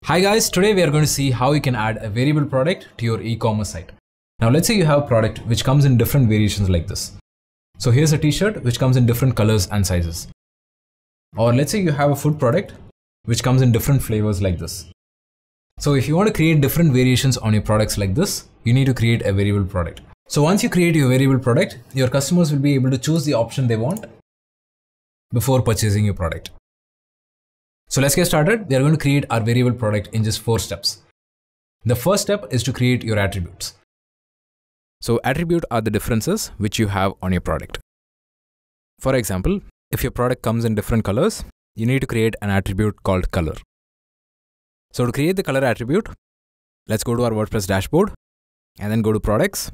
Hi guys, today we are going to see how you can add a variable product to your e-commerce site. Now let's say you have a product which comes in different variations like this. So here's a t-shirt which comes in different colors and sizes. Or let's say you have a food product which comes in different flavors like this. So if you want to create different variations on your products like this, you need to create a variable product. So once you create your variable product, your customers will be able to choose the option they want before purchasing your product. So let's get started. We are going to create our variable product in just 4 steps. The first step is to create your attributes. So attributes are the differences which you have on your product. For example, if your product comes in different colors, you need to create an attribute called color. So to create the color attribute, let's go to our WordPress dashboard and then go to products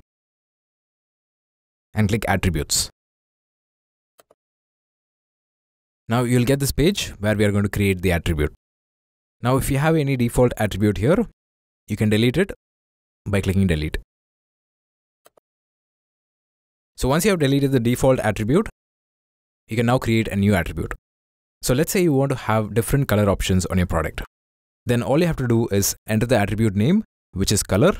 and click attributes. Now you'll get this page where we are going to create the attribute. Now if you have any default attribute here, you can delete it by clicking delete. So once you have deleted the default attribute, you can now create a new attribute. So let's say you want to have different color options on your product. Then all you have to do is enter the attribute name, which is color,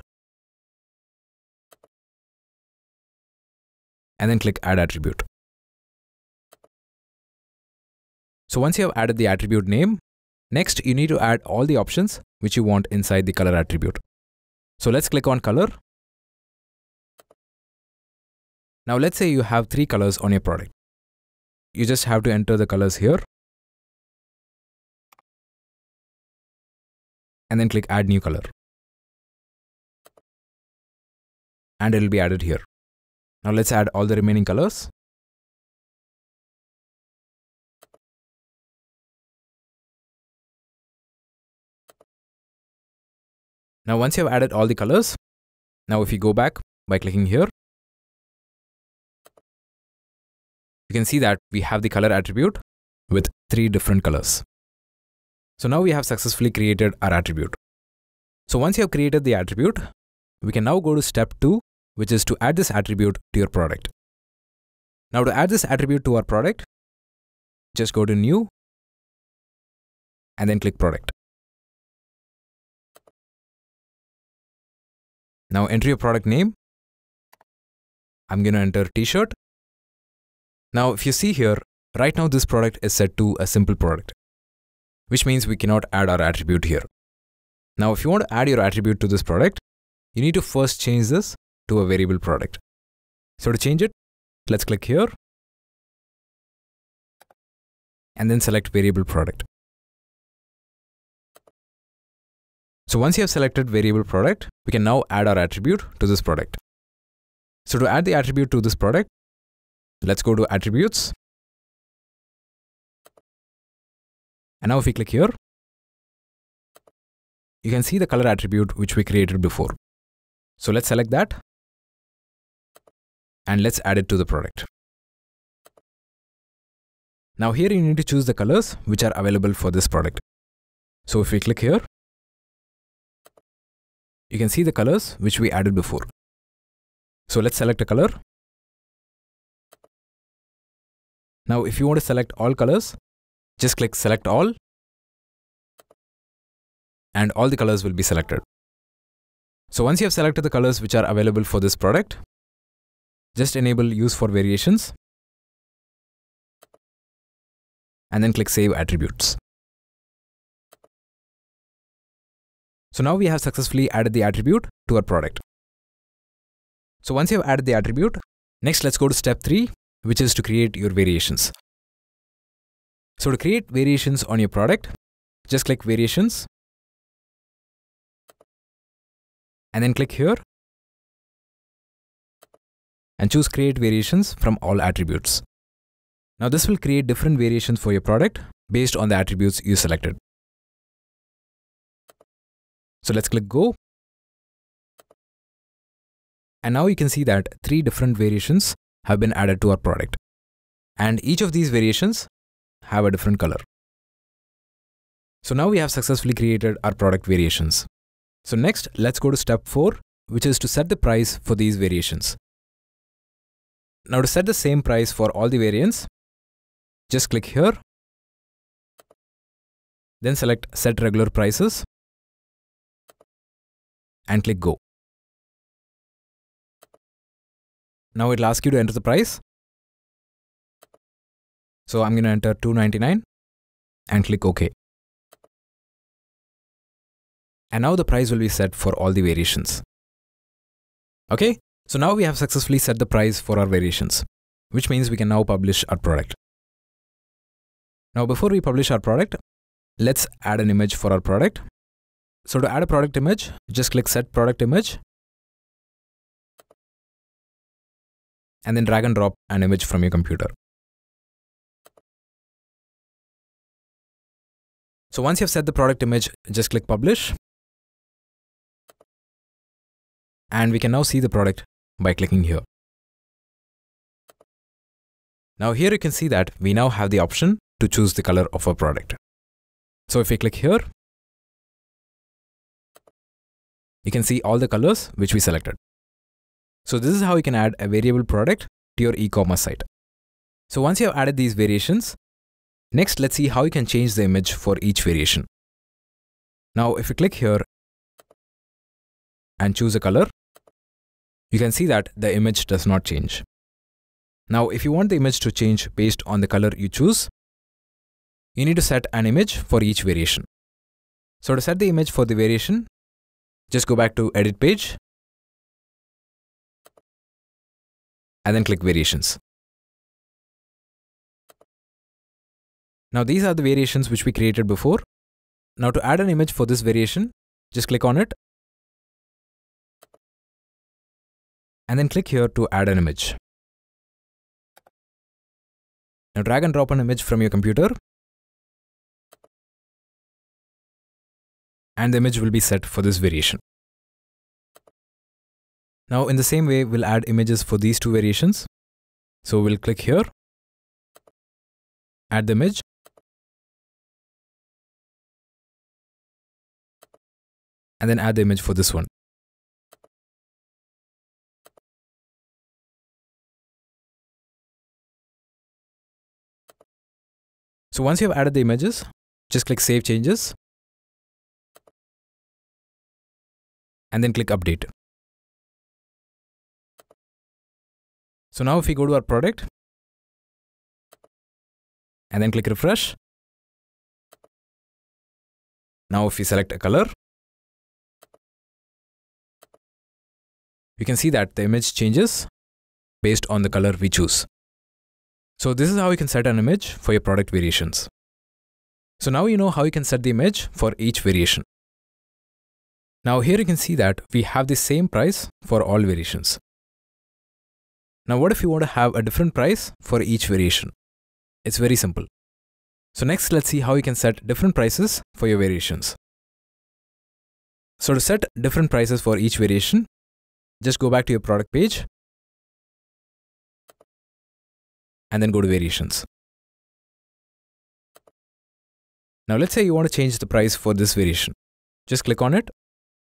and then click add attribute. So once you have added the attribute name, next you need to add all the options which you want inside the color attribute. So let's click on color. Now let's say you have 3 colors on your product. You just have to enter the colors here and then click add new color. And it will be added here. Now let's add all the remaining colors. Now once you have added all the colors, now if you go back by clicking here, you can see that we have the color attribute with 3 different colors. So now we have successfully created our attribute. So once you have created the attribute, we can now go to step 2, which is to add this attribute to your product. Now to add this attribute to our product, just go to new and then click product. Now enter your product name. I'm going to enter t-shirt. Now if you see here, right now this product is set to a simple product, which means we cannot add our attribute here. Now if you want to add your attribute to this product, you need to first change this to a variable product. So to change it, let's click here and then select variable product. So once you have selected variable product, we can now add our attribute to this product. So to add the attribute to this product, let's go to attributes. And now if we click here, you can see the color attribute which we created before. So let's select that and let's add it to the product. Now here you need to choose the colors which are available for this product. So if we click here, you can see the colors which we added before. So let's select a color. Now if you want to select all colors, just click select all and all the colors will be selected. So once you have selected the colors which are available for this product, just enable use for variations and then click save attributes. So now we have successfully added the attribute to our product. So once you have added the attribute, next let's go to step 3, which is to create your variations. So to create variations on your product, just click variations and then click here and choose create variations from all attributes. Now this will create different variations for your product based on the attributes you selected. So let's click go. And now you can see that 3 different variations have been added to our product. And each of these variations have a different color. So now we have successfully created our product variations. So next, let's go to step 4, which is to set the price for these variations. Now to set the same price for all the variants, just click here, then select set regular prices and click go. Now it'll ask you to enter the price. So I'm going to enter $2.99 and click OK. And now the price will be set for all the variations. Okay, so now we have successfully set the price for our variations, which means we can now publish our product. Now before we publish our product, let's add an image for our product. So to add a product image, just click Set Product Image and then drag and drop an image from your computer. So once you've set the product image, just click Publish. And we can now see the product by clicking here. Now here you can see that we now have the option to choose the color of our product. So if we click here, you can see all the colors which we selected. So this is how you can add a variable product to your e-commerce site. So once you have added these variations, next let's see how you can change the image for each variation. Now if you click here and choose a color, you can see that the image does not change. Now if you want the image to change based on the color you choose, you need to set an image for each variation. So to set the image for the variation, just go back to Edit Page and then click Variations. Now these are the variations which we created before. Now to add an image for this variation, just click on it and then click here to add an image. Now drag and drop an image from your computer and the image will be set for this variation. Now in the same way, we'll add images for these two variations. So we'll click here, add the image, and then add the image for this one. So once you have added the images, just click Save Changes and then click Update. So now if we go to our product and then click Refresh. Now if we select a color, you can see that the image changes based on the color we choose. So this is how you can set an image for your product variations. So now you know how you can set the image for each variation. Now here you can see that we have the same price for all variations. Now what if you want to have a different price for each variation? It's very simple. So next let's see how you can set different prices for your variations. So to set different prices for each variation, just go back to your product page and then go to Variations. Now let's say you want to change the price for this variation. Just click on it,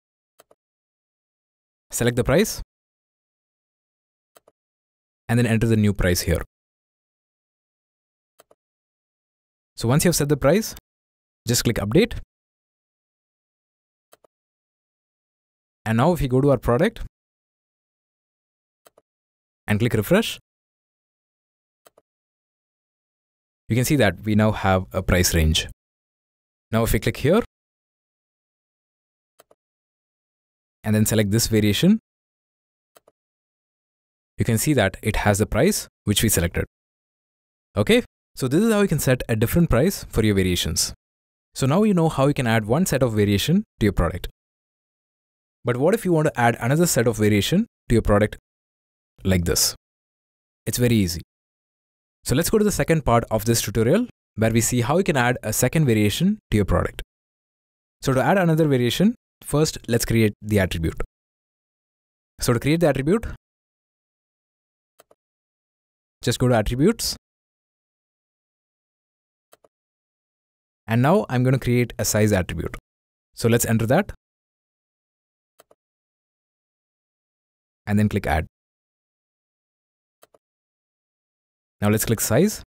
select the price, and then enter the new price here. So once you have set the price, just click Update. And now if you go to our product and click Refresh, you can see that we now have a price range. Now if we click here and then select this variation, you can see that it has the price which we selected. Okay, so this is how you can set a different price for your variations. So now you know how you can add one set of variation to your product. But what if you want to add another set of variation to your product like this? It's very easy. So let's go to the second part of this tutorial where we see how you can add a second variation to your product. So to add another variation, first let's create the attribute. So to create the attribute, just go to Attributes. And now I'm going to create a size attribute. So let's enter that. And then click Add. Now let's click Size.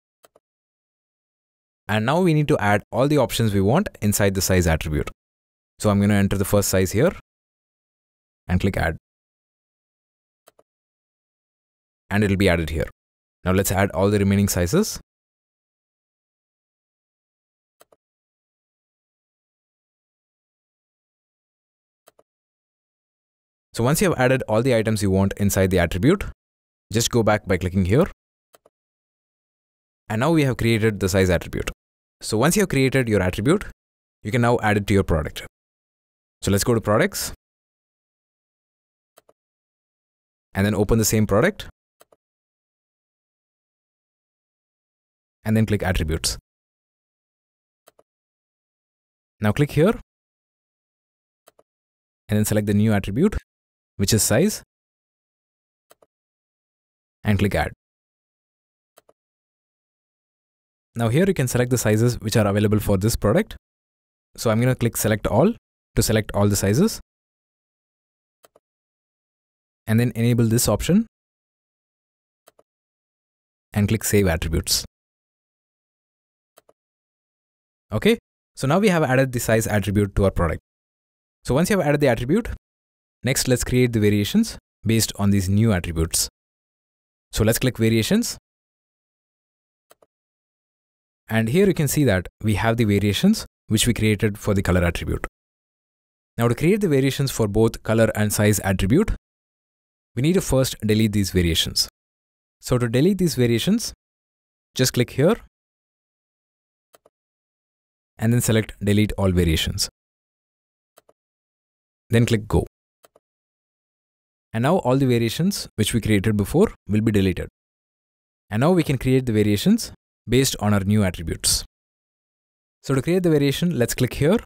And now we need to add all the options we want inside the size attribute. So I'm going to enter the first size here and click add. And it'll be added here. Now let's add all the remaining sizes. So once you have added all the items you want inside the attribute, just go back by clicking here. And now we have created the size attribute. So once you have created your attribute, you can now add it to your product. So let's go to products. And then open the same product. And then click attributes. Now click here. And then select the new attribute, which is size. And click add. Now here you can select the sizes which are available for this product. So I'm going to click select all to select all the sizes. And then enable this option. And click save attributes. Okay, so now we have added the size attribute to our product. So once you have added the attribute, next let's create the variations based on these new attributes. So let's click variations. And here you can see that we have the variations which we created for the color attribute. Now to create the variations for both color and size attribute, we need to first delete these variations. So to delete these variations, just click here and then select delete all variations. Then click go. And now all the variations which we created before will be deleted. And now we can create the variations based on our new attributes. So to create the variation, let's click here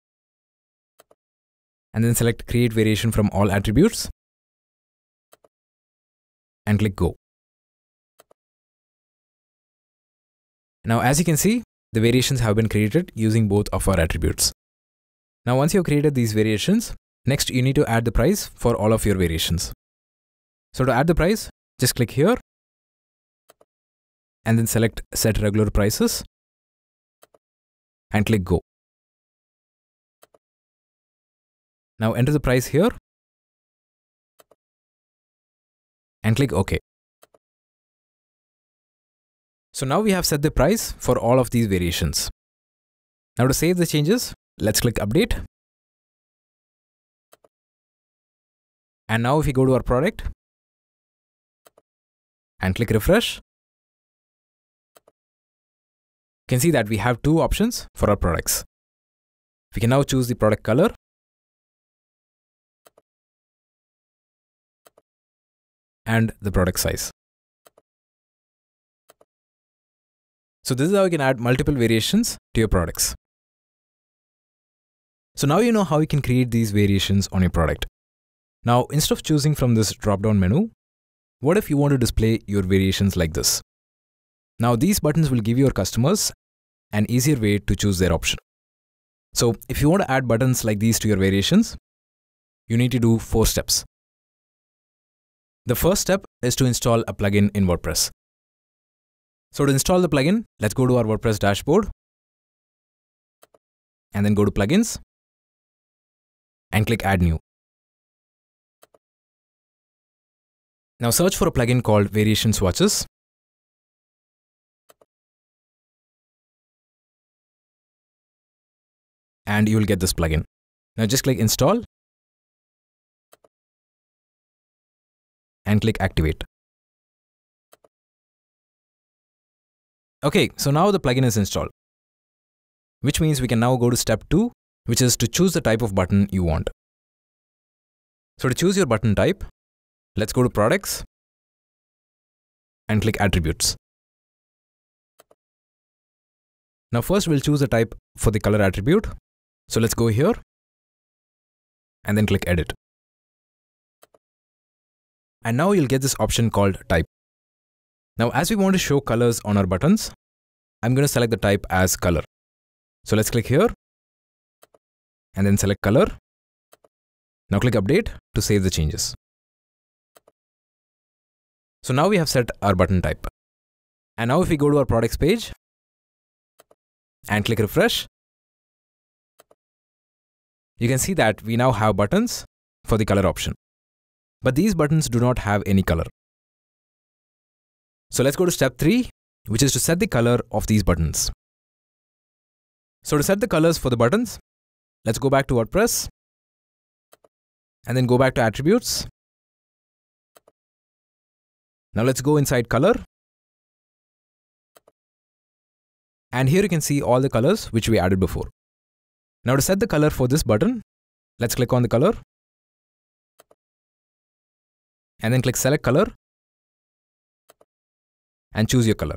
and then select create variation from all attributes and click go. Now as you can see, the variations have been created using both of our attributes. Now once you have created these variations, next you need to add the price for all of your variations. So to add the price, just click here and then select set regular prices and click go. Now enter the price here and click OK. So now we have set the price for all of these variations. Now to save the changes, let's click update. And now if we go to our product and click refresh, you can see that we have two options for our products. We can now choose the product color and the product size. So this is how you can add multiple variations to your products. So now you know how you can create these variations on your product. Now instead of choosing from this drop-down menu, what if you want to display your variations like this? Now these buttons will give your customers an easier way to choose their option. So if you want to add buttons like these to your variations, you need to do 4 steps. The first step is to install a plugin in WordPress. So to install the plugin, let's go to our WordPress dashboard and then go to plugins and click add new. Now search for a plugin called Variation Swatches. And you will get this plugin. Now just click install and click activate. Okay, so now the plugin is installed, which means we can now go to step 2, which is to choose the type of button you want. So to choose your button type, let's go to products and click attributes. Now first we'll choose a type for the color attribute. So let's go here and then click edit. And now you'll get this option called type. Now as we want to show colors on our buttons, I'm going to select the type as color. So let's click here and then select color. Now click update to save the changes. So now we have set our button type. And now if we go to our products page and click refresh, you can see that we now have buttons for the color option. But these buttons do not have any color. So let's go to step 3, which is to set the color of these buttons. So to set the colors for the buttons, let's go back to WordPress and then go back to attributes. Now let's go inside color. And here you can see all the colors which we added before. Now to set the color for this button, let's click on the color and then click select color and choose your color.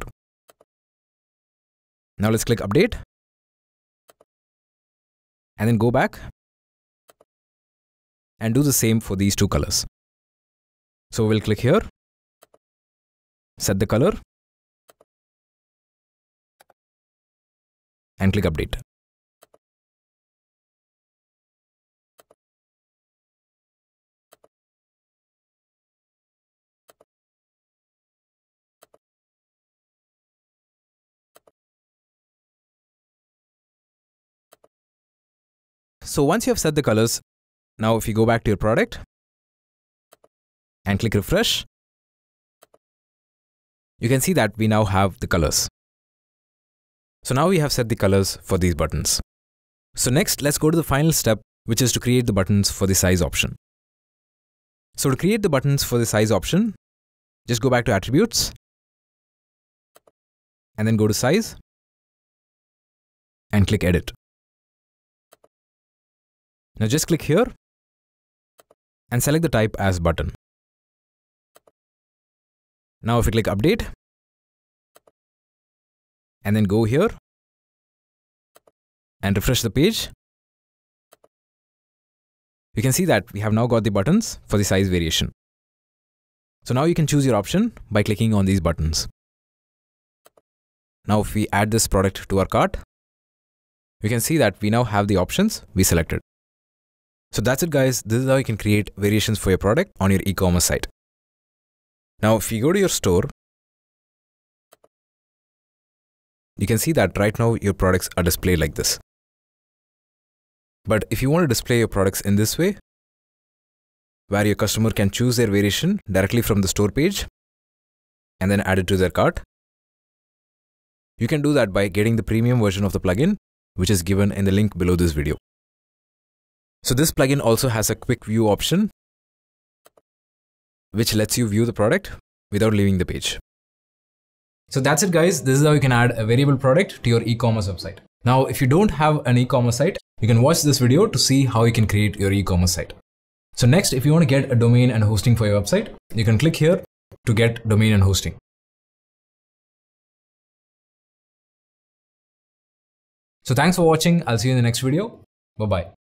Now let's click update and then go back and do the same for these two colors. So we'll click here, set the color and click update. So once you have set the colors, now if you go back to your product and click refresh, you can see that we now have the colors. So now we have set the colors for these buttons. So next, let's go to the final step, which is to create the buttons for the size option. So to create the buttons for the size option, just go back to attributes and then go to size and click edit. Now just click here and select the type as button. Now if you click update and then go here and refresh the page, you can see that we have now got the buttons for the size variation. So now you can choose your option by clicking on these buttons. Now if we add this product to our cart, you can see that we now have the options we selected. So that's it guys, this is how you can create variations for your product on your e-commerce site. Now if you go to your store, you can see that right now your products are displayed like this. But if you want to display your products in this way, where your customer can choose their variation directly from the store page and then add it to their cart, you can do that by getting the premium version of the plugin, which is given in the link below this video. So this plugin also has a quick view option, which lets you view the product without leaving the page. So that's it guys, this is how you can add a variable product to your e-commerce website. Now if you don't have an e-commerce site, you can watch this video to see how you can create your e-commerce site. So next, if you want to get a domain and hosting for your website, you can click here to get domain and hosting. So thanks for watching, I'll see you in the next video. Bye-bye.